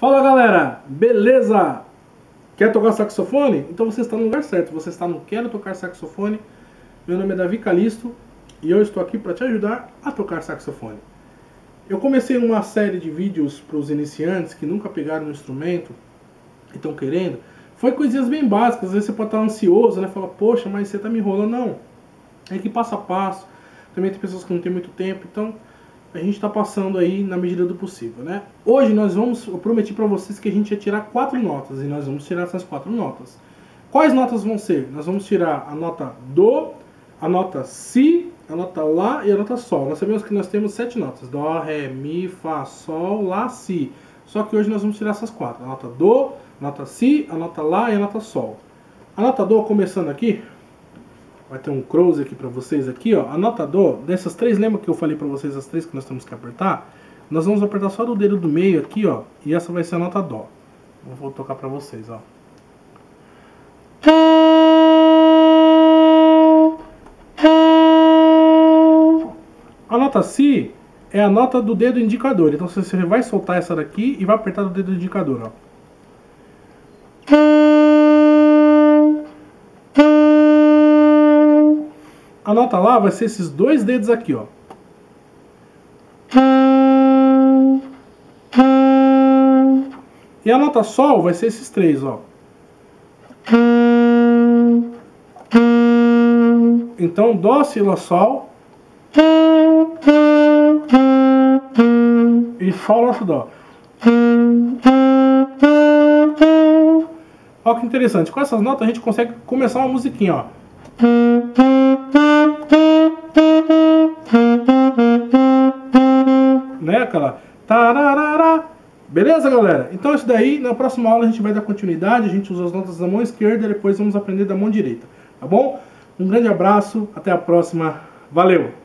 Fala galera, beleza? Quer tocar saxofone? Então você está no lugar certo, você está no Quero Tocar Saxofone. Meu nome é Davi Calisto e eu estou aqui para te ajudar a tocar saxofone. Eu comecei uma série de vídeos para os iniciantes que nunca pegaram um instrumento e estão querendo. Foi coisinhas bem básicas, às vezes você pode estar ansioso, né? Fala, poxa, mas você está me enrolando. Não, é que passo a passo. Também tem pessoas que não têm muito tempo, então a gente está passando aí na medida do possível, né? Hoje eu prometi para vocês que a gente ia tirar 4 notas, e nós vamos tirar essas 4 notas. Quais notas vão ser? Nós vamos tirar a nota Dó, a nota Si, a nota Lá e a nota Sol. Nós sabemos que nós temos 7 notas, Dó, Ré, Mi, Fá, Sol, Lá, Si. Só que hoje nós vamos tirar essas 4, a nota Dó, a nota Si, a nota Lá e a nota Sol. A nota Dó, começando aqui, vai ter um close aqui pra vocês aqui, ó. A nota Dó, dessas 3, lembra que eu falei pra vocês as 3 que nós temos que apertar? Nós vamos apertar só do dedo do meio aqui, ó. E essa vai ser a nota Dó. Eu vou tocar pra vocês, ó. A nota Si é a nota do dedo indicador. Então você vai soltar essa daqui e vai apertar do dedo indicador, ó. A nota Lá vai ser esses 2 dedos aqui, ó. E a nota Sol vai ser esses 3, ó. Então, Dó, Si, Lá, Sol. E Sol, Lá, Si, Dó. Olha que interessante. Com essas notas a gente consegue começar uma musiquinha, ó. Né, aquela tararara. Beleza, galera? Então isso daí, na próxima aula a gente vai dar continuidade. A gente usa as notas da mão esquerda e depois vamos aprender da mão direita, tá bom? Um grande abraço, até a próxima, valeu!